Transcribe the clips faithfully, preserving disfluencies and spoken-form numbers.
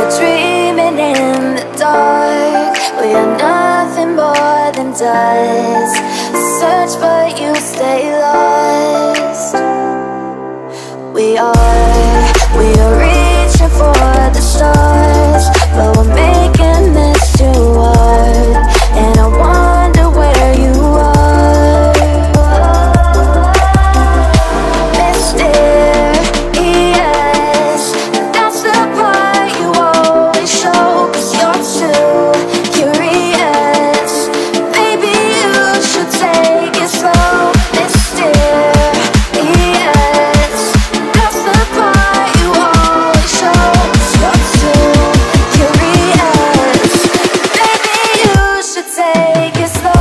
We're dreaming in the dark. We are nothing more than dust. Search but you stay lost. We are, we are reaching for the stars, but we're making this too hard. And I wonder where you are. Mysterious, that's the part you always show. 'Cause you're too curious. Maybe you should take it slow. Mysterious, that's the part you always show. 'Cause you're too curious. Maybe you should take it slow.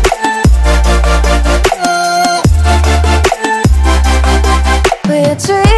We're dreaming